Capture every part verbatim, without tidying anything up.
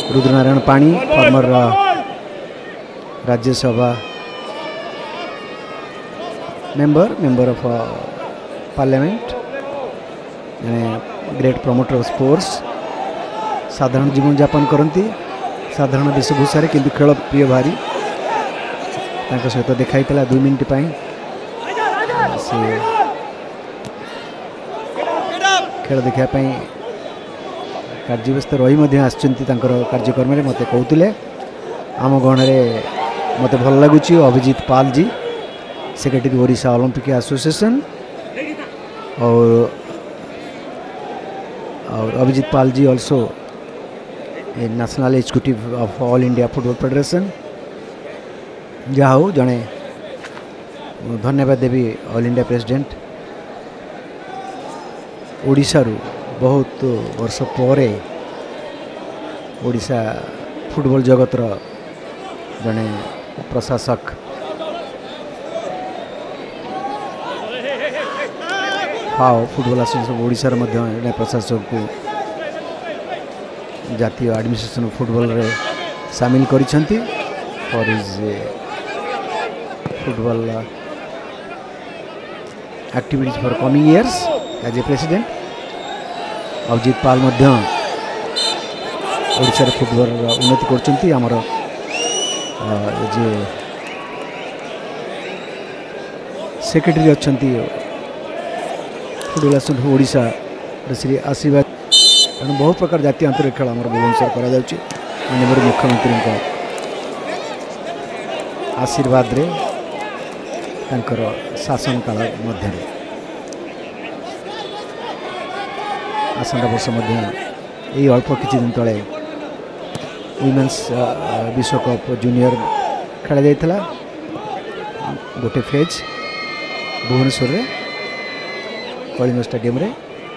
Rudranarayan Pani former Rajya Sabha member member of parliament great promoter of sports साधारण जीवन यापन करती साधारण वेशभूषा किंतु खेल प्रिय भारी सहित देखाई दुई मिनिट से खेल देखापी कार्यव्यस्त रही कार्यक्रम में मत कहते आम गहन मत भल लगुच Abhijit Pal ji secretary Odisha Olympic association और और Abhijit Pal ji also national executive of all India football federation जहा हो जड़े धन्यवाद देवी ऑल इंडिया प्रेसिडेंट ओडिशा रु बहुत वर्ष पर ओडिशा फुटबॉल जगतर जड़े प्रशासक फाओ फुटबॉल एसोसिएशन ओडिशा जड़े प्रशासक को जातीय एडमिनिस्ट्रेशन फुटबॉल रे सामिल करिसेंती for his football activities for coming years as a president Abhijit Pal Odisha रे फुटबॉल उन्नति करचंती हमर जे सेक्रेटरी अच्छंती फुटबॉल एसोसिएशन ओडिशा श्री आशीर्वाद तेणु बहुत प्रकार जातीय आंतरिक खेल आम भुवनेश्वर कर मुख्यमंत्री आशीर्वाद रे तांकर शासन काल मध्य आसंता वर्ष यही अल्प किछि दिन तले वुमेन्स विश्वकप जूनियर खेल जाइथिला गोटे फेज भुवनेश्वर रे कलिंग स्टेडियम रे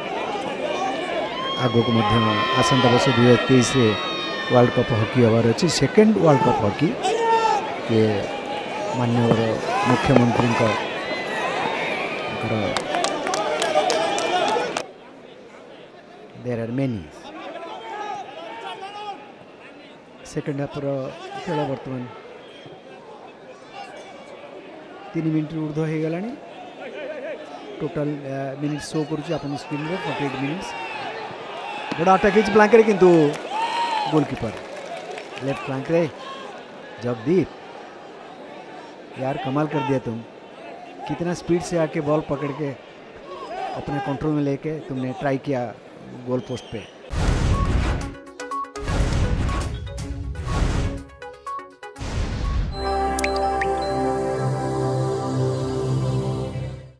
आगो को आसंता वर्ष दुई हजार तेईस वर्ल्ड कप हॉकी हबार अच्छी सेकेंड वर्ल्ड कप हॉकी ये माननीय मुख्यमंत्री there are many second half खेल बर्तमान तीन मिनट ऊर्ध हो गला टोटाल मिनिट शो करुच्ची आप स्क्रीन में फोर्टी एट मिनिट्स बड़ा अटैक फ्लांक रे किंतु गोलकीपर लेफ्ट फ्लांक रे जगदीप यार कमाल कर दिया तुम कितना स्पीड से आके बॉल पकड़ के अपने कंट्रोल में लेके तुमने ट्राई किया गोल पोस्ट पे।